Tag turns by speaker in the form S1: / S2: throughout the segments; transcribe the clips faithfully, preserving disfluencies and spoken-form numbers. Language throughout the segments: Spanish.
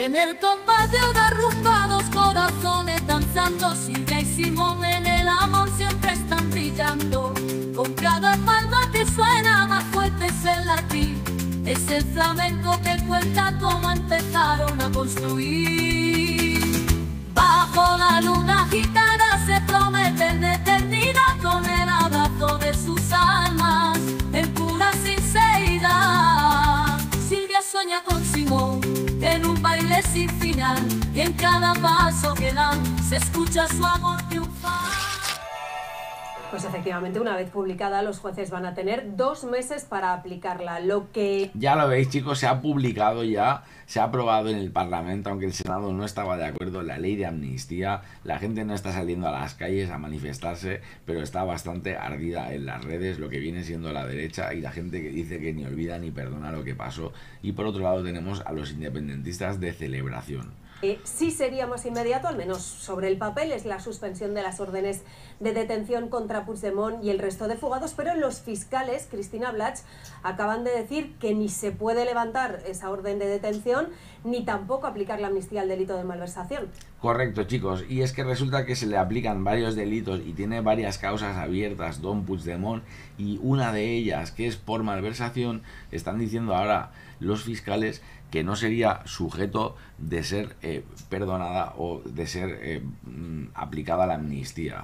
S1: En el compás de derrumbados corazones danzando, Silvia y Simón en el amor siempre están brillando. Con cada palma que suena más fuerte es el latir, es el flamenco que cuenta cómo empezaron a construir. Bajo la luna gitana se prometen eternidad con el abrazo de sus almas en pura sinceridad. Silvia sueña con Simón en un baile sin final, y en cada paso que dan se escucha su amor triunfar.
S2: Pues efectivamente, una vez publicada, los jueces van a tener dos meses para aplicarla, lo que...
S3: Ya lo veis, chicos, se ha publicado ya, se ha aprobado en el Parlamento, aunque el Senado no estaba de acuerdo en la ley de amnistía. La gente no está saliendo a las calles a manifestarse, pero está bastante ardida en las redes, lo que viene siendo la derecha, y la gente que dice que ni olvida ni perdona lo que pasó. Y por otro lado tenemos a los independentistas de celebración.
S2: Eh, sí sería más inmediato, al menos sobre el papel, es la suspensión de las órdenes de detención contra Puigdemont y el resto de fugados, pero los fiscales, Cristina Blach, acaban de decir que ni se puede levantar esa orden de detención, ni tampoco aplicar la amnistía al delito de malversación.
S3: Correcto, chicos, y es que resulta que se le aplican varios delitos y tiene varias causas abiertas don Puigdemont, y una de ellas, que es por malversación, están diciendo ahora los fiscales que no sería sujeto de ser eh, perdonada o de ser eh, aplicada la amnistía.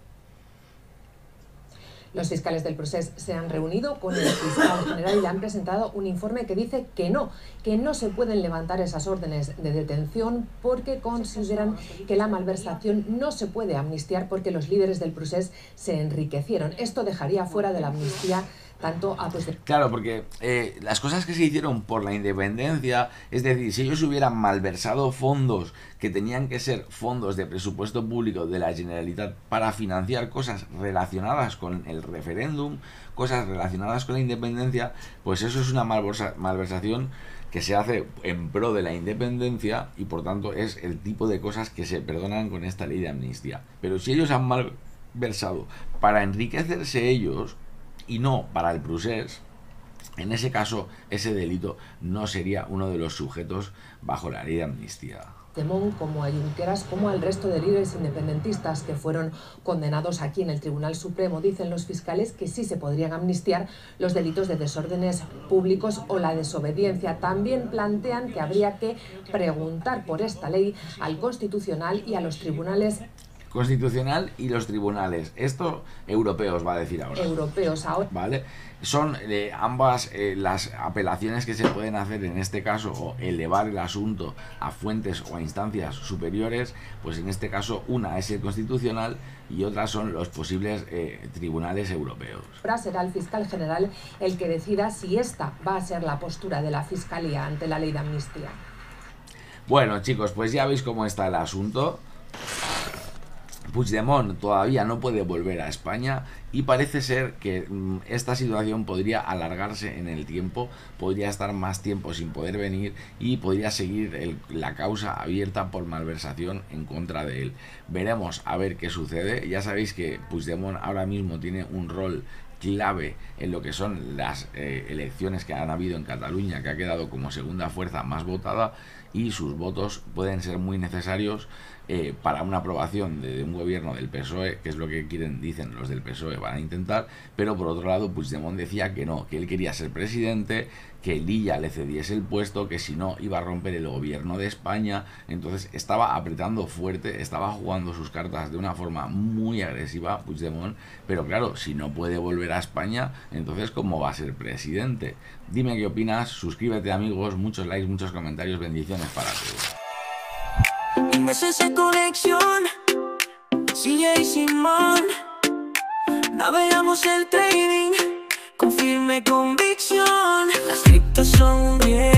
S4: Los fiscales del Procés se han reunido con el fiscal general y le han presentado un informe que dice que no, que no se pueden levantar esas órdenes de detención porque consideran que la malversación no se puede amnistiar porque los líderes del Procés se enriquecieron. Esto dejaría fuera de la amnistía tanto a pues...
S3: Claro, porque eh, las cosas que se hicieron por la independencia, es decir, si ellos hubieran malversado fondos que tenían que ser fondos de presupuesto público de la Generalitat para financiar cosas relacionadas con el referéndum, cosas relacionadas con la independencia, pues eso es una malversa, malversación que se hace en pro de la independencia y por tanto es el tipo de cosas que se perdonan con esta ley de amnistía. Pero si ellos han malversado para enriquecerse ellos y no para el Procés, en ese caso ese delito no sería uno de los sujetos bajo la ley de amnistía.
S4: Puigdemont, como a Junqueras, como al resto de líderes independentistas que fueron condenados aquí en el Tribunal Supremo, dicen los fiscales que sí se podrían amnistiar los delitos de desórdenes públicos o la desobediencia. También plantean que habría que preguntar por esta ley al Constitucional y a los tribunales
S3: Constitucional y los tribunales, esto europeos va a decir ahora.
S4: Europeos ahora.
S3: Vale, son eh, ambas eh, las apelaciones que se pueden hacer en este caso o elevar el asunto a fuentes o a instancias superiores, pues en este caso una es el Constitucional y otras son los posibles eh, tribunales europeos.
S4: Ahora será el fiscal general el que decida si esta va a ser la postura de la Fiscalía ante la ley de amnistía.
S3: Bueno, chicos, pues ya veis cómo está el asunto. Puigdemont todavía no puede volver a España y parece ser que mmm, esta situación podría alargarse en el tiempo, podría estar más tiempo sin poder venir y podría seguir el, la causa abierta por malversación en contra de él. Veremos a ver qué sucede. Ya sabéis que Puigdemont ahora mismo tiene un rol clave en lo que son las eh, elecciones que han habido en Cataluña, que ha quedado como segunda fuerza más votada, y sus votos pueden ser muy necesarios eh, para una aprobación de, de un gobierno del P S O E, que es lo que quieren, dicen los del P S O E, van a intentar. Pero por otro lado Puigdemont decía que no, que él quería ser presidente, que Lilla le cediese el puesto, que si no iba a romper el gobierno de España. Entonces estaba apretando fuerte, estaba jugando sus cartas de una forma muy agresiva Puigdemont, pero claro, si no puede volver a España, entonces ¿cómo va a ser presidente? Dime qué opinas, suscríbete amigos, muchos likes, muchos comentarios, bendiciones para todos.
S5: Meses de conexión, Silvia y Simón, navegamos el trading con firme convicción. Las criptos son un bien.